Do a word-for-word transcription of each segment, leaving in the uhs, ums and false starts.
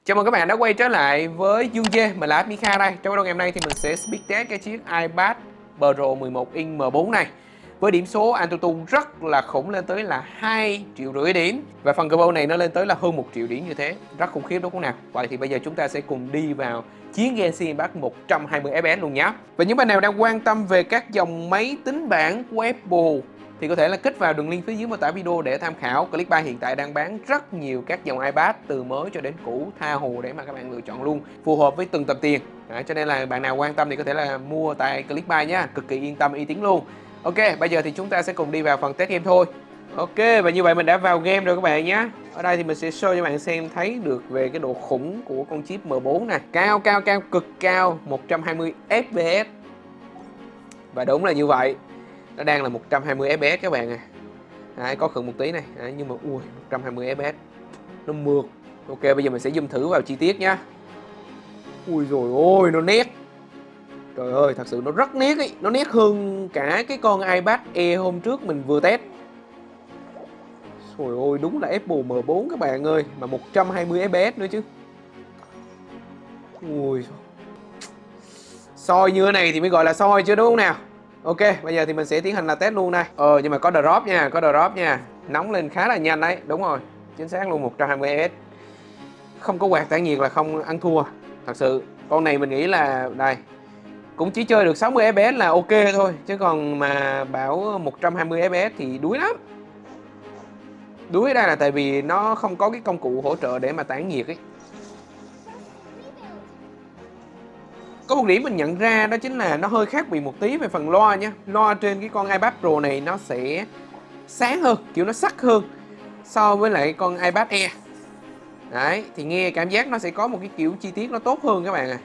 Chào mừng các bạn đã quay trở lại với Dương Dê, mình là Mika đây. Trong video ngày hôm nay thì mình sẽ speed test cái chiếc iPad Pro mười một inch M bốn này với điểm số Antutu rất là khủng, lên tới là hai triệu rưỡi điểm. Và phần combo này nó lên tới là hơn một triệu điểm như thế, rất khủng khiếp đúng không nào? Vậy thì bây giờ chúng ta sẽ cùng đi vào chiến Genshin Impact một trăm hai mươi ép pê ét luôn nhé. Và những bạn nào đang quan tâm về các dòng máy tính bảng của Apple thì có thể là kích vào đường link phía dưới mô tả video để tham khảo. Clickbank hiện tại đang bán rất nhiều các dòng iPad từ mới cho đến cũ tha hồ để mà các bạn lựa chọn luôn, phù hợp với từng tầm tiền. Đấy, cho nên là bạn nào quan tâm thì có thể là mua tại Clickbank nhá, cực kỳ yên tâm, uy tín luôn. Ok, bây giờ thì chúng ta sẽ cùng đi vào phần test game thôi. Ok, và như vậy mình đã vào game rồi các bạn nhé. Ở đây thì mình sẽ show cho bạn xem thấy được về cái độ khủng của con chip M bốn này. Cao cao cao cực cao, một trăm hai mươi ép pê ét. Và đúng là như vậy, nó đang là một trăm hai mươi ép pê ét các bạn à. Đấy, có khựng một tí này. Đấy, nhưng mà ui, một trăm hai mươi ép pê ét nó mượt. Ok, bây giờ mình sẽ zoom thử vào chi tiết nhá. Ui rồi ôi, nó nét. Trời ơi, thật sự nó rất nét ấy. Nó nét hơn cả cái con iPad Air hôm trước mình vừa test. Trời ơi, đúng là Apple M bốn các bạn ơi. Mà một trăm hai mươi ép pê ét nữa chứ. Ui, soi như thế này thì mới gọi là soi chứ đúng không nào. Ok, bây giờ thì mình sẽ tiến hành là test luôn đây. Ờ, nhưng mà có drop nha, có drop nha. Nóng lên khá là nhanh đấy, đúng rồi. Chính xác luôn, một trăm hai mươi ép pê ét. Không có quạt tản nhiệt là không ăn thua. Thật sự, con này mình nghĩ là, đây, cũng chỉ chơi được sáu mươi ép pê ét là ok thôi. Chứ còn mà bảo một trăm hai mươi ép pê ét thì đuối lắm. Đuối đây là tại vì nó không có cái công cụ hỗ trợ để mà tản nhiệt ấy. Có một điểm mình nhận ra đó chính là nó hơi khác biệt một tí về phần loa nha. Loa trên cái con iPad Pro này nó sẽ sáng hơn, kiểu nó sắc hơn so với lại con iPad Air. Đấy, thì nghe cảm giác nó sẽ có một cái kiểu chi tiết nó tốt hơn các bạn à.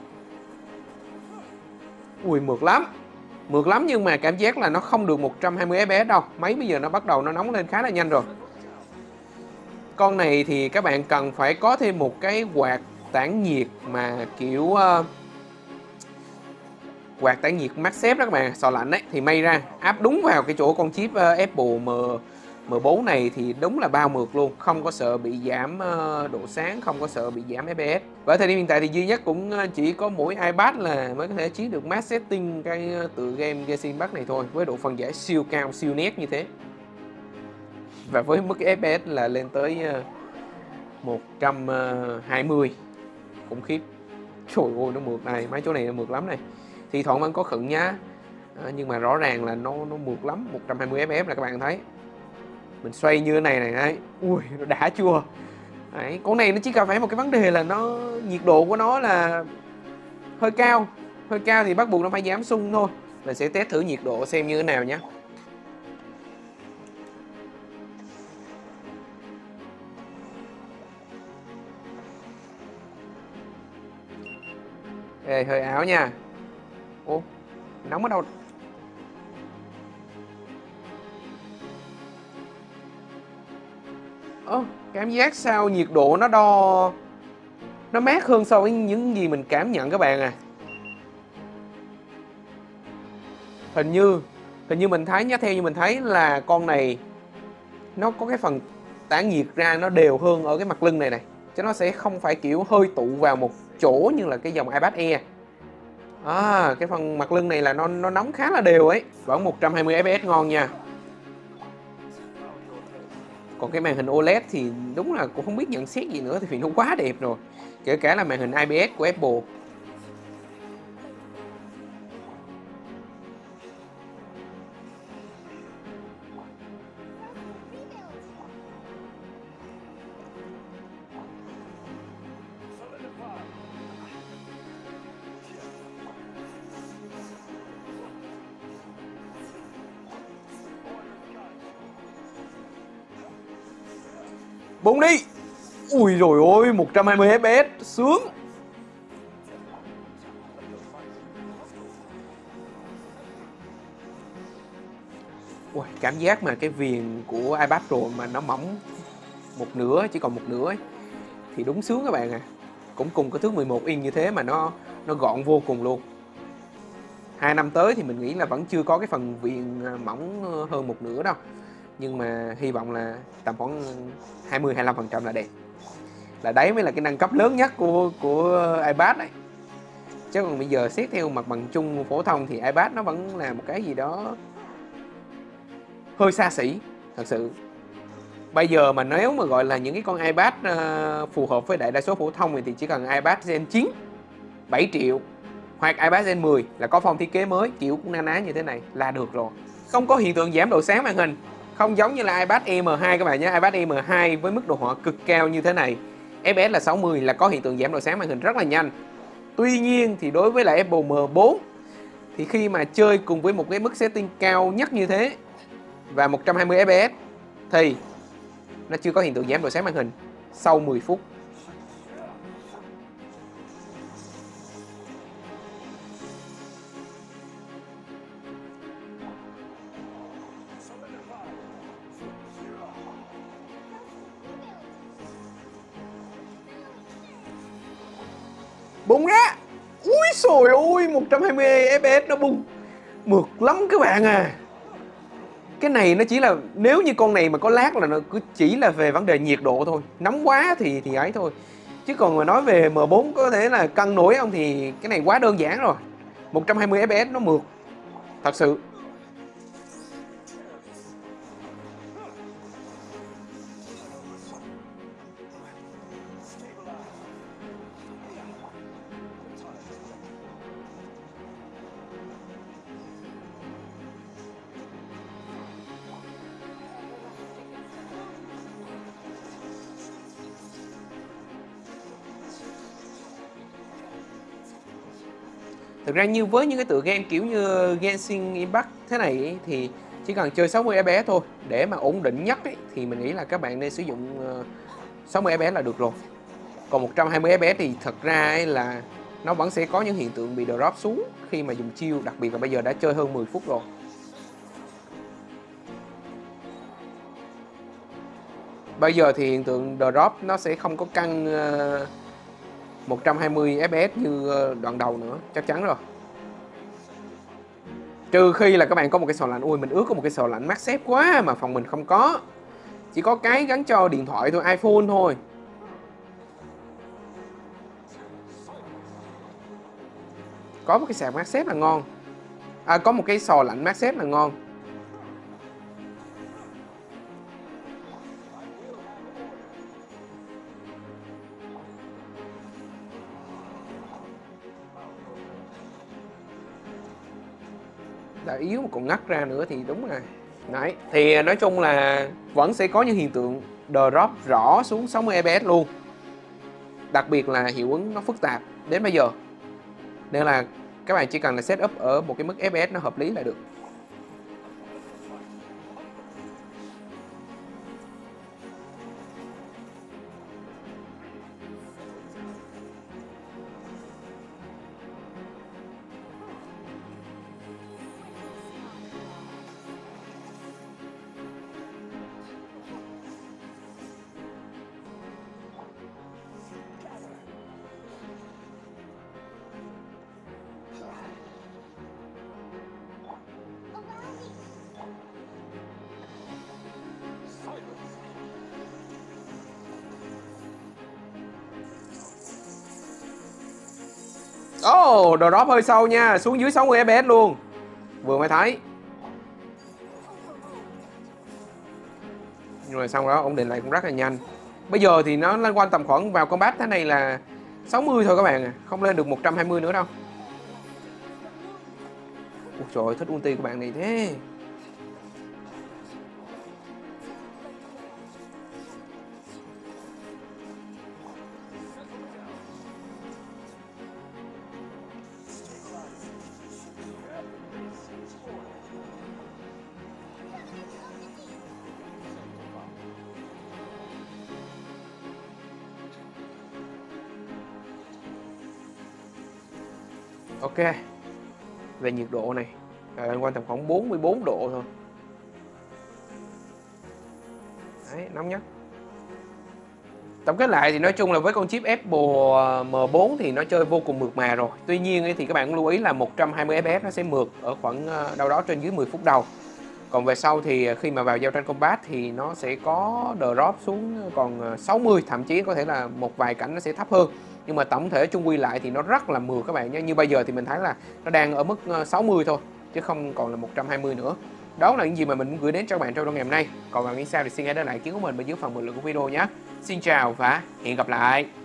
Ui, mượt lắm. Mượt lắm nhưng mà cảm giác là nó không được một trăm hai mươi ép pê ét đâu. Máy bây giờ nó bắt đầu nó nóng lên khá là nhanh rồi. Con này thì các bạn cần phải có thêm một cái quạt tản nhiệt mà kiểu uh, quạt tản nhiệt MagSafe đó các bạn, sò lạnh đấy, thì may ra áp đúng vào cái chỗ con chip uh, Apple M M4 này thì đúng là bao mượt luôn, không có sợ bị giảm uh, độ sáng, không có sợ bị giảm ép pê ét. Và ở thời điểm hiện tại thì duy nhất cũng chỉ có mỗi iPad là mới có thể chiến được max setting cái tựa game Genshin Impact này thôi, với độ phân giải siêu cao, siêu nét như thế. Và với mức ép pê ét là lên tới uh, một trăm hai mươi, khủng khiếp. Trời ơi, nó mượt này, mấy chỗ này nó mượt lắm này. Thì thoảng vẫn có khựng nhá, à, nhưng mà rõ ràng là nó nó mượt lắm. Một trăm hai mươi ép pê ét là các bạn thấy mình xoay như thế này này đấy. Ui, nó đã chưa. Đấy, con này nó chỉ cần phải một cái vấn đề là nó nhiệt độ của nó là hơi cao. Hơi cao thì bắt buộc nó phải giảm xung thôi. Mình sẽ test thử nhiệt độ xem như thế nào nhé. Ê, hơi áo nha. Ủa, nóng ở đâu? Ơ, cảm giác sao nhiệt độ nó đo nó mát hơn so với những gì mình cảm nhận các bạn à. Hình như Hình như mình thấy nhá, theo như mình thấy là con này nó có cái phần tản nhiệt ra nó đều hơn ở cái mặt lưng này này, chứ nó sẽ không phải kiểu hơi tụ vào một chỗ như là cái dòng iPad Air. À, cái phần mặt lưng này là nó nó nóng khá là đều ấy. Vẫn một trăm hai mươi ép pê ét ngon nha. Còn cái màn hình ô led thì đúng là cũng không biết nhận xét gì nữa, thì vì nó quá đẹp rồi. Kể cả là màn hình i pê ét của Apple. Búng đi. Ui rồi ôi, một trăm hai mươi ép pê ét sướng. Ui, cảm giác mà cái viền của iPad Pro mà nó mỏng một nửa, chỉ còn một nửa ấy, thì đúng sướng các bạn à. Cũng cùng cái thước mười một inch như thế mà nó nó gọn vô cùng luôn. Hai năm tới thì mình nghĩ là vẫn chưa có cái phần viền mỏng hơn một nửa đâu. Nhưng mà hy vọng là tầm khoảng hai mươi đến hai mươi lăm phần trăm là đẹp. là đấy mới là cái nâng cấp lớn nhất của của iPad đấy. Chứ còn bây giờ xét theo mặt bằng chung phổ thông thì iPad nó vẫn là một cái gì đó hơi xa xỉ thật sự. Bây giờ mà nếu mà gọi là những cái con iPad uh, phù hợp với đại đa số phổ thông thì chỉ cần iPad Gen chín bảy triệu hoặc iPad Gen mười là có form thiết kế mới kiểu cũng na ná như thế này là được rồi. Không có hiện tượng giảm độ sáng màn hình, không giống như là iPad Air M hai các bạn nhé. iPad Air M hai với mức đồ họa cực cao như thế này, ép pê ét là sáu mươi là có hiện tượng giảm độ sáng màn hình rất là nhanh. Tuy nhiên thì đối với lại Apple M bốn thì khi mà chơi cùng với một cái mức setting cao nhất như thế và một trăm hai mươi ép pê ét thì nó chưa có hiện tượng giảm độ sáng màn hình sau mười phút. Bung ra. Úi xồi ôi, một trăm hai mươi ép pê ét nó bung mượt lắm các bạn à. Cái này nó chỉ là, nếu như con này mà có lag là nó cứ chỉ là về vấn đề nhiệt độ thôi. Nóng quá thì thì ấy thôi. Chứ còn mà nói về M bốn có thể là cân nổi không thì cái này quá đơn giản rồi. một trăm hai mươi ép pê ét nó mượt thật sự. Thực ra như với những cái tựa game kiểu như Genshin Impact thế này ý, thì chỉ cần chơi sáu mươi ép pê ét thôi. Để mà ổn định nhất ý, thì mình nghĩ là các bạn nên sử dụng sáu mươi ép pê ét là được rồi. Còn một trăm hai mươi ép pê ét thì thật ra ấy là nó vẫn sẽ có những hiện tượng bị drop xuống khi mà dùng chiêu, đặc biệt là bây giờ đã chơi hơn mười phút rồi. Bây giờ thì hiện tượng drop nó sẽ không có căng một trăm hai mươi ép pê ét như đoạn đầu nữa, chắc chắn rồi. Trừ khi là các bạn có một cái sò lạnh, ui mình ước có một cái sò lạnh MagSafe quá mà phòng mình không có. Chỉ có cái gắn cho điện thoại thôi, iPhone thôi. Có một cái sạc MagSafe là ngon. À, có một cái sò lạnh MagSafe là ngon. Đã yếu mà còn ngắt ra nữa thì đúng rồi. Đấy, thì nói chung là vẫn sẽ có những hiện tượng drop rõ xuống sáu mươi ép pê ét luôn. Đặc biệt là hiệu ứng nó phức tạp đến bây giờ. Nên là các bạn chỉ cần là set up ở một cái mức ép pê ét nó hợp lý là được. Oh, drop hơi sâu nha, xuống dưới sáu mươi ép pê ét luôn. Vừa mới thấy. Rồi xong đó, ổn định lại cũng rất là nhanh. Bây giờ thì nó lên quanh tầm khoảng vào combat thế này là sáu mươi thôi các bạn à, không lên được một trăm hai mươi nữa đâu. Ôi trời ơi, thích ulti của bạn này thế. Ok. Về nhiệt độ này là lên quanh tầm khoảng bốn mươi bốn độ thôi. Đấy, nóng nhất. Tổng kết lại thì nói chung là với con chip Apple M bốn thì nó chơi vô cùng mượt mà rồi. Tuy nhiên thì các bạn cũng lưu ý là một trăm hai mươi ép pê ét nó sẽ mượt ở khoảng đâu đó trên dưới mười phút đầu. Còn về sau thì khi mà vào giao tranh combat thì nó sẽ có drop xuống còn sáu mươi, thậm chí có thể là một vài cảnh nó sẽ thấp hơn. Nhưng mà tổng thể chung quy lại thì nó rất là mượt các bạn nhé. Như bây giờ thì mình thấy là nó đang ở mức sáu mươi thôi, chứ không còn là một trăm hai mươi nữa. Đó là những gì mà mình muốn gửi đến cho các bạn trong video ngày hôm nay. Còn bạn nghĩ sao thì xin hãy để lại ý kiến của mình bên dưới phần bình luận của video nhé. Xin chào và hẹn gặp lại.